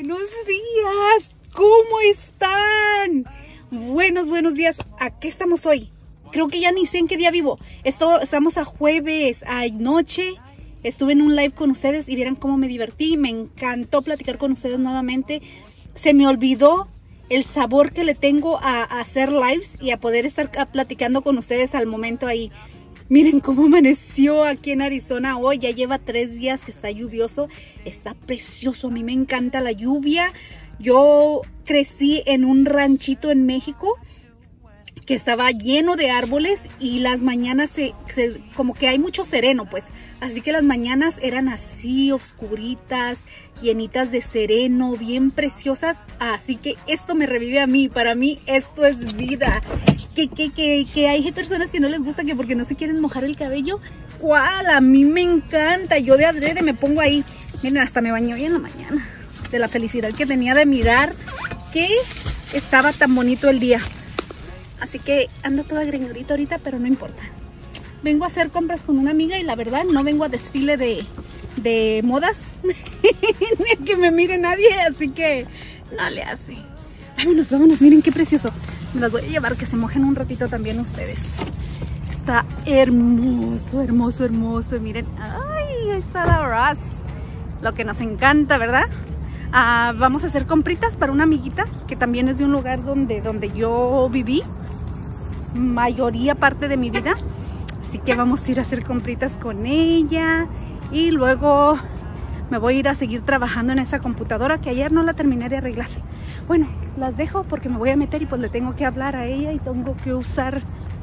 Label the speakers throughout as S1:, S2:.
S1: Buenos días, ¿cómo están? Buenos días. ¿A qué estamos hoy? Creo que ya ni sé en qué día vivo. Estamos a jueves, anoche. Estuve en un live con ustedes y vieran cómo me divertí. Me encantó platicar con ustedes nuevamente. Se me olvidó el sabor que le tengo a hacer lives y a poder estar platicando con ustedes al momento ahí. Miren cómo amaneció aquí en Arizona hoy. Ya lleva 3 días que está lluvioso. Está precioso. A mí me encanta la lluvia. Yo crecí en un ranchito en México que estaba lleno de árboles y las mañanas como que hay mucho sereno, pues. Así que las mañanas eran así, oscuritas, llenitas de sereno, bien preciosas. Así que esto me revive a mí. Para mí esto es vida. Que hay personas que no les gusta que porque no se quieren mojar el cabello. ¿Cuál? A mí me encanta. Yo de adrede me pongo ahí. Miren, hasta me bañé hoy en la mañana. De la felicidad que tenía de mirar que estaba tan bonito el día. Así que ando toda greñudita ahorita, pero no importa. Vengo a hacer compras con una amiga y la verdad no vengo a desfile de modas. Ni que me mire nadie, así que no le hace. Vámonos, miren qué precioso. Me las voy a llevar que se mojen un ratito también ustedes. Está hermoso. Miren, ay, ahí está la Ross. Lo que nos encanta, ¿verdad? Vamos a hacer compritas para una amiguita que también es de un lugar donde yo viví mayoría parte de mi vida. Así que vamos a ir a hacer compritas con ella y luego me voy a ir a seguir trabajando en esa computadora que ayer no la terminé de arreglar. Bueno, las dejo porque me voy a meter y pues le tengo que hablar a ella y tengo que usar...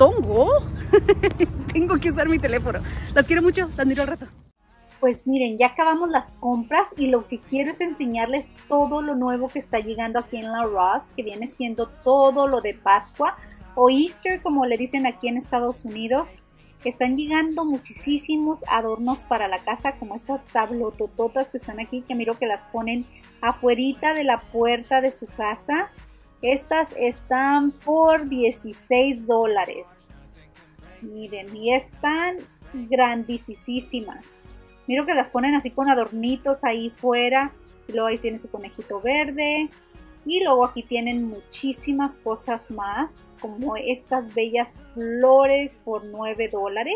S1: tengo que usar mi teléfono. Las quiero mucho, las miro al rato. Pues miren, ya acabamos las compras y lo que quiero es enseñarles todo lo nuevo que está llegando aquí en la Ross, que viene siendo todo lo de Pascua o Easter, como le dicen aquí en Estados Unidos. Están llegando muchísimos adornos para la casa, como estas tablotototas que están aquí, que miro que las ponen afuerita de la puerta de su casa. Estas están por $16. Miren, y están grandísimas. Miro que las ponen así con adornitos ahí fuera. Y luego ahí tiene su conejito verde. Y luego aquí tienen muchísimas cosas más, como estas bellas flores por $9.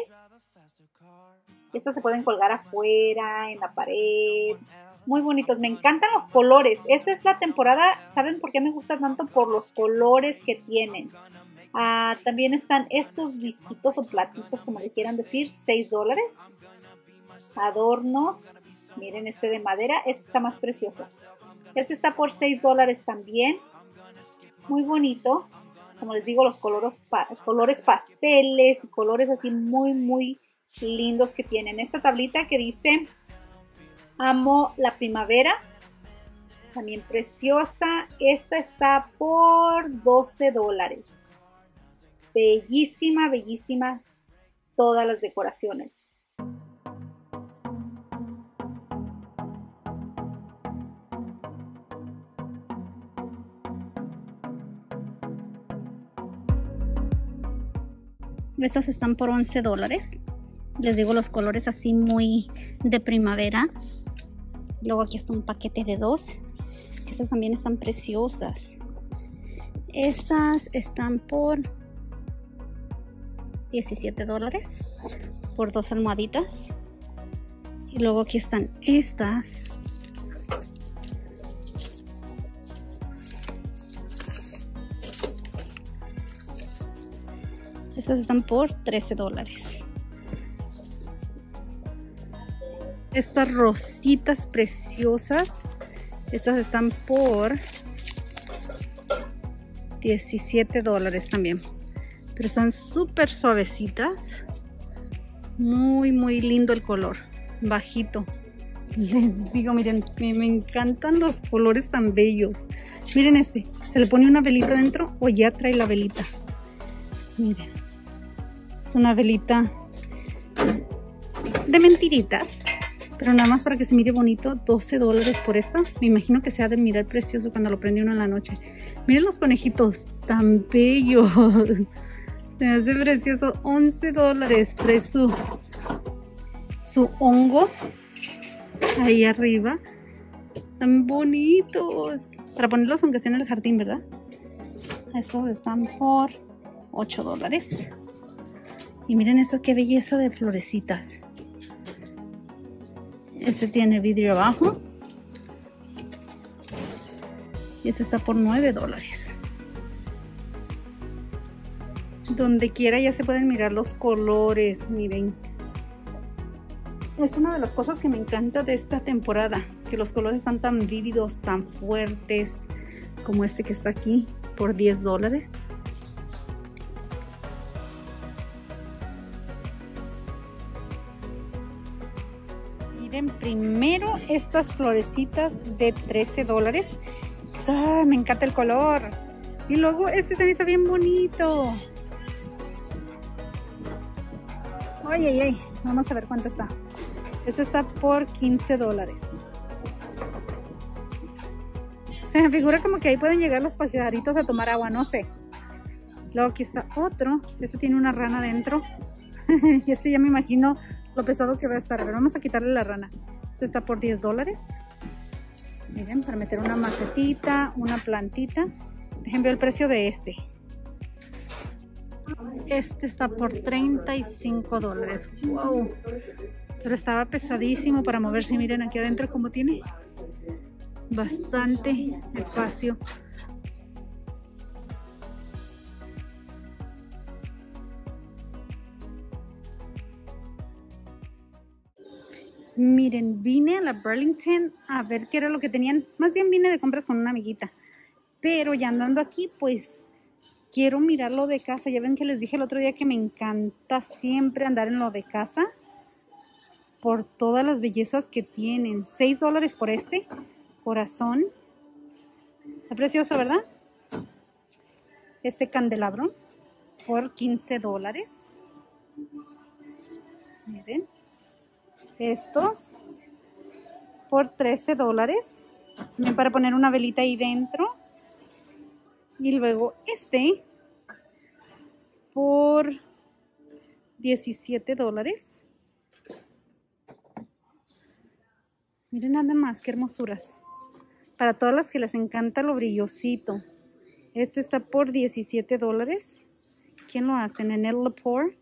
S1: Estas se pueden colgar afuera, en la pared. Muy bonitos, me encantan los colores. Esta es la temporada, ¿saben por qué me gusta tanto? Por los colores que tienen. También están estos disquitos o platitos, como le quieran decir, $6. Adornos, miren este de madera, este está más precioso. Este está por $6 también. Muy bonito. Como les digo, los colores pasteles y colores así muy lindos que tienen. Esta tablita que dice Amo la primavera. También preciosa. Esta está por $12. Bellísima. Todas las decoraciones. Estas están por $11. Les digo, los colores así muy de primavera. Luego aquí está un paquete de 2. Estas también están preciosas. Estas están por $17 por 2 almohaditas. Y luego aquí están estas. Estas están por $13. Estas rositas preciosas, estas están por $17 también. Pero están súper suavecitas. Muy lindo el color. Bajito. Les digo, miren, me encantan los colores tan bellos. Miren este. Se le pone una velita dentro o ya trae la velita. Miren. Es una velita de mentiritas, pero nada más para que se mire bonito. $12 por esta. Me imagino que se ha de mirar precioso cuando lo prende uno en la noche. Miren los conejitos tan bellos. Se me hace precioso. $11. Trae su hongo ahí arriba. Están bonitos. Para ponerlos aunque sea en el jardín, ¿verdad? Estos están por $8. Y miren esto, qué belleza de florecitas. Este tiene vidrio abajo. Y este está por $9. Donde quiera ya se pueden mirar los colores, miren. Es una de las cosas que me encanta de esta temporada, que los colores están tan vívidos, tan fuertes, como este que está aquí, por $10. Miren primero estas florecitas de $13. ¡Ah, me encanta el color! Y luego este también está bien bonito. ¡Ay, ay, ay! Vamos a ver cuánto está. Este está por $15. Se me figura como que ahí pueden llegar los pajaritos a tomar agua, no sé. Luego aquí está otro. Este tiene una rana adentro. Y este ya me imagino lo pesado que va a estar. A ver, vamos a quitarle la rana. Este está por $10. Miren, para meter una macetita, una plantita. Dejen ver el precio de este. Este está por $35. ¡Wow! Pero estaba pesadísimo para moverse. Miren aquí adentro como tiene bastante espacio. Miren, vine a la Burlington a ver qué era lo que tenían. Más bien vine de compras con una amiguita. Pero ya andando aquí, pues quiero mirar lo de casa. Ya ven que les dije el otro día que me encanta siempre andar en lo de casa. Por todas las bellezas que tienen. $6 por este corazón. Está precioso, ¿verdad? Este candelabro por $15. Miren. Estos por $13. También para poner una velita ahí dentro. Y luego este por $17. Miren nada más, qué hermosuras. Para todas las que les encanta lo brillosito. Este está por $17. ¿Quién lo hace? Nenel Lepore.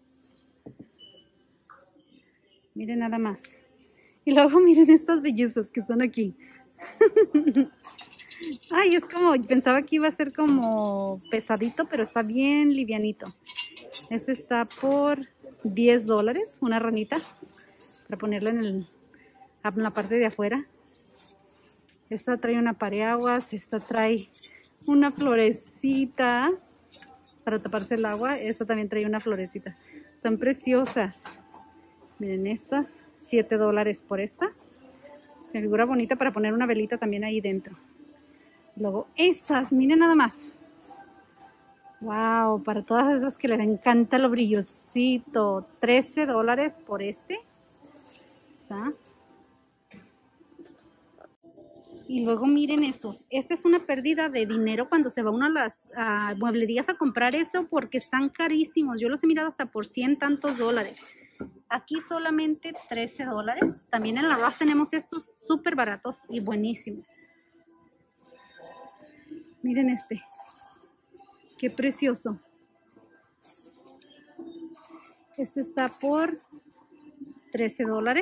S1: Miren nada más. Y luego miren estas bellezas que están aquí. Ay, es como, pensaba que iba a ser como pesadito, pero está bien livianito. Este está por $10, una ranita, para ponerla en la parte de afuera. Esta trae una pareaguas, esta trae una florecita para taparse el agua. Esta también trae una florecita. Son preciosas. Miren estas, $7 por esta. Se figura bonita para poner una velita también ahí dentro. Luego estas, miren nada más. Wow, para todas esas que les encanta lo brillosito. $13 por este. ¿Está? Y luego miren estos. Esta es una pérdida de dinero cuando se va uno a las mueblerías a comprar esto porque están carísimos. Yo los he mirado hasta por $100 y tantos. Aquí solamente $13. También en la Ross tenemos estos súper baratos y buenísimos. Miren este. Qué precioso. Este está por $13.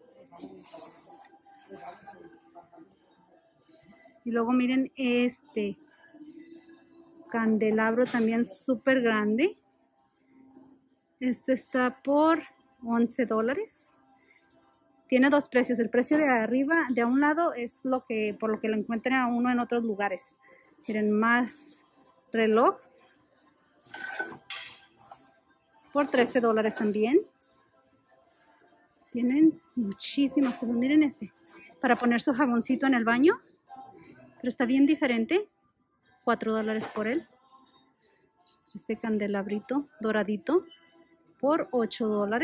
S1: Y luego miren este candelabro también súper grande. Este está por $11. Tiene dos precios. El precio de arriba, de a un lado, es lo que por lo que lo encuentran a uno en otros lugares. Miren, más reloj por $13 también. Tienen muchísimas cosas. Miren este, para poner su jaboncito en el baño. Pero está bien diferente. $4 por él. Este candelabrito doradito por $8.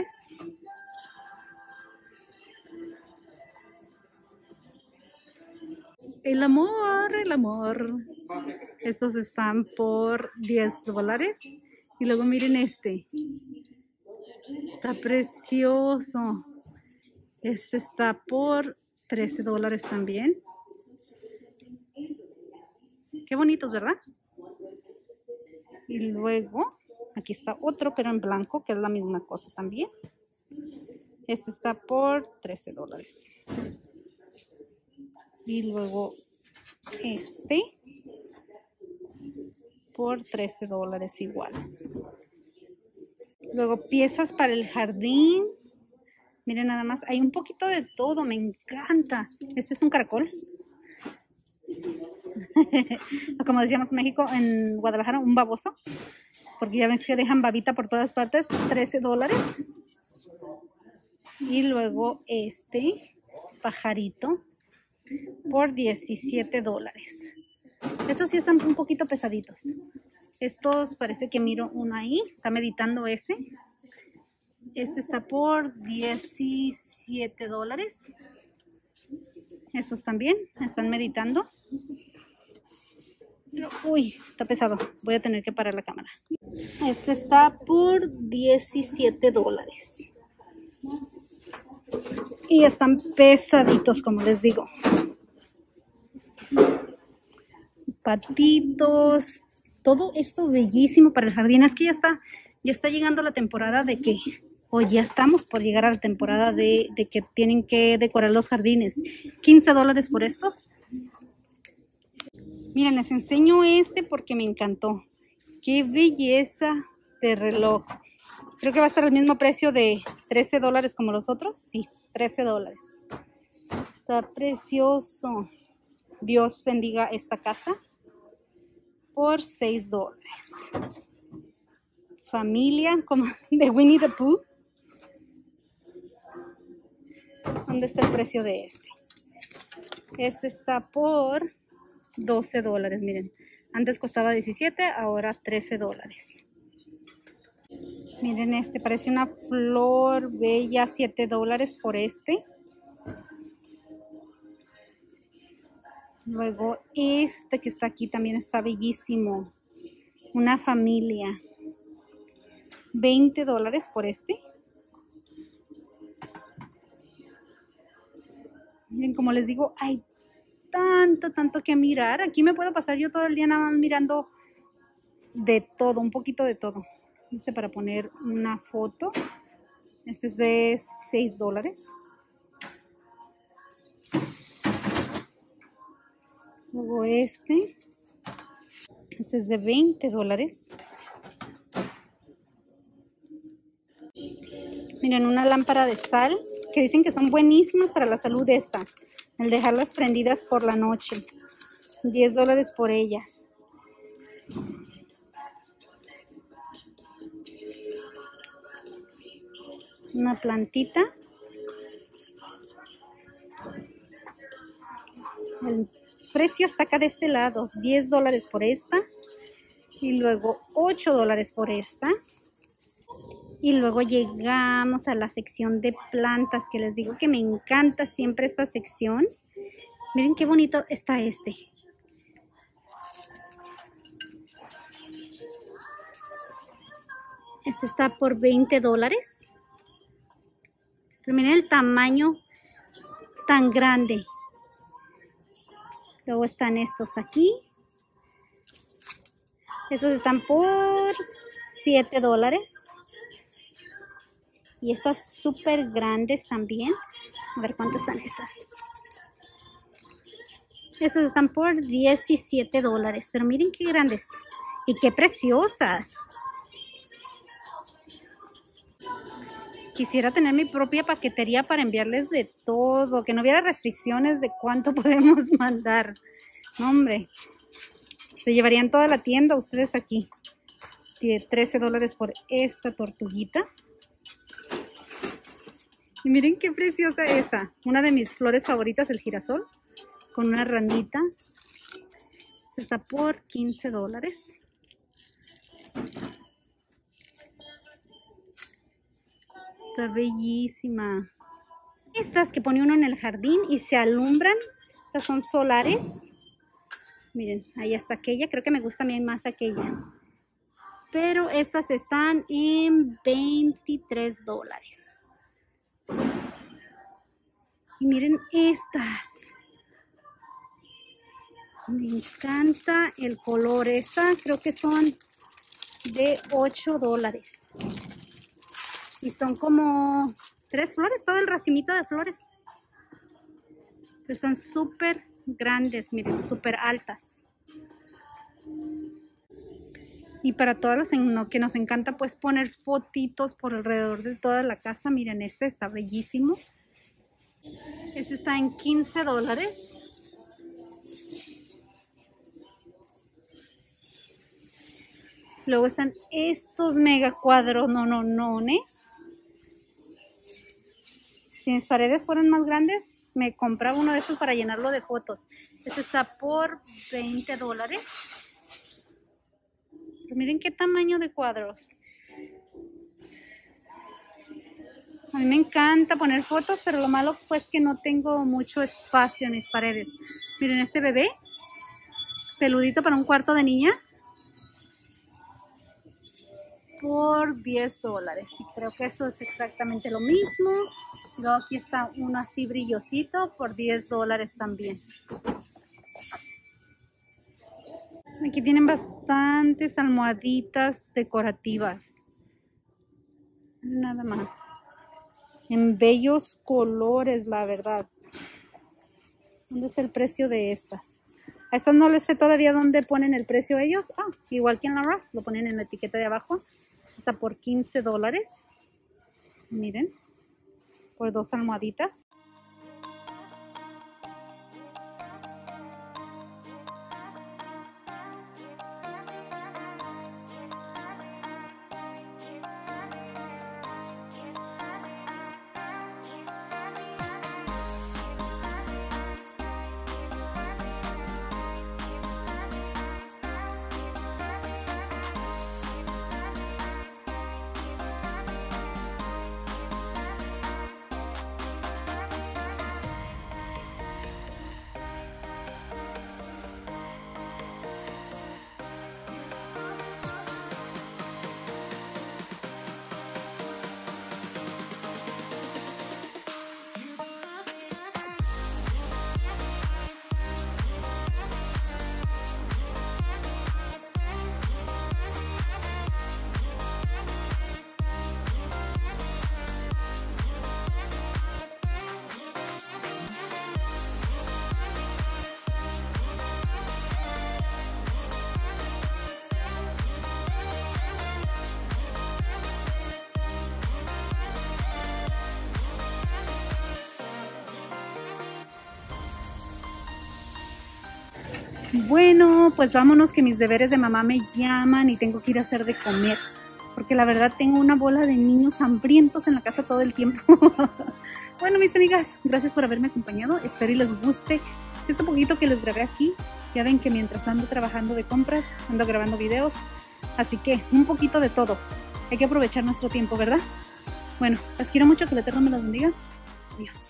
S1: El amor, el amor. Estos están por $10. Y luego miren este. Está precioso. Este está por $13 también. Qué bonitos, ¿verdad? Y luego, aquí está otro, pero en blanco, que es la misma cosa también. Este está por $13. Y luego este por $13 igual. Luego piezas para el jardín. Miren nada más, hay un poquito de todo, me encanta. Este es un caracol. Como decíamos en México, en Guadalajara, un baboso. Porque ya ven que dejan babita por todas partes, $13. Y luego este pajarito por $17. Estos sí están un poquito pesaditos. Estos parece que miro uno ahí, está meditando ese. Este está por $17. Estos también están meditando. Pero, uy, está pesado. Voy a tener que parar la cámara. Este está por $17. Y están pesaditos, como les digo. Patitos. Todo esto bellísimo para el jardín. Es que ya está llegando la temporada de que, o ya estamos por llegar a la temporada de que tienen que decorar los jardines. $15 por estos. Miren, les enseño este porque me encantó. Qué belleza de reloj. Creo que va a estar al mismo precio de $13 como los otros. Sí, $13. Está precioso. Dios bendiga esta casa. Por $6. Familia, como de Winnie the Pooh. ¿Dónde está el precio de este? Este está por $12, miren. Antes costaba 17, ahora $13. Miren este, parece una flor bella, $7 por este. Luego este que está aquí también está bellísimo. Una familia. $20 por este. Miren, como les digo, hay tanto que mirar. Aquí me puedo pasar yo todo el día nada más mirando de todo, un poquito de todo. Este para poner una foto. Este es de $6. Luego este es de $20. Miren, una lámpara de sal que dicen que son buenísimas para la salud esta. El dejarlas prendidas por la noche. $10 por ellas. Una plantita. El precio está acá de este lado. $10 por esta. Y luego $8 por esta. Y luego llegamos a la sección de plantas, que les digo que me encanta siempre esta sección. Miren qué bonito está este. Este está por $20. Pero miren el tamaño tan grande. Luego están estos aquí. Estos están por $7. Y estas súper grandes también. A ver cuánto están estas. Estas están por $17. Pero miren qué grandes. Y qué preciosas. Quisiera tener mi propia paquetería para enviarles de todo. Que no hubiera restricciones de cuánto podemos mandar. No, hombre. Se llevarían toda la tienda ustedes aquí. Tiene $13 por esta tortuguita. Y miren qué preciosa esta. Una de mis flores favoritas, el girasol. Con una ranita. Está por $15. Está bellísima. Estas que pone uno en el jardín y se alumbran. Estas son solares. Miren, ahí está aquella. Creo que me gusta bien más aquella. Pero estas están en $23. Y miren estas. Me encanta el color. Estas creo que son de $8. Y son como 3 flores, todo el racimito de flores. Pero están súper grandes, miren, súper altas. Y para todas las que nos encanta pues poner fotitos por alrededor de toda la casa. Miren, este está bellísimo. Este está en $15. Luego están estos mega cuadros, ¿eh? Si mis paredes fueran más grandes, me compraba uno de estos para llenarlo de fotos. Este está por $20. Pero miren qué tamaño de cuadros. A mí me encanta poner fotos, pero lo malo pues que no tengo mucho espacio en mis paredes. Miren este bebé, peludito para un cuarto de niña, por $10. Y creo que esto es exactamente lo mismo. Luego aquí está uno así brillosito por $10 también. Aquí tienen bastantes almohaditas decorativas. Nada más. En bellos colores, la verdad. ¿Dónde está el precio de estas? A estas no les sé todavía dónde ponen el precio ellos. Ah, igual que en la Ross, lo ponen en la etiqueta de abajo. Está por $15. Miren, por 2 almohaditas. Bueno, pues vámonos que mis deberes de mamá me llaman y tengo que ir a hacer de comer. Porque la verdad tengo una bola de niños hambrientos en la casa todo el tiempo. Bueno, mis amigas, gracias por haberme acompañado. Espero y les guste este poquito que les grabé aquí. Ya ven que mientras ando trabajando de compras, ando grabando videos. Así que un poquito de todo. Hay que aprovechar nuestro tiempo, ¿verdad? Bueno, las quiero mucho, que el Eterno me los bendiga. Adiós.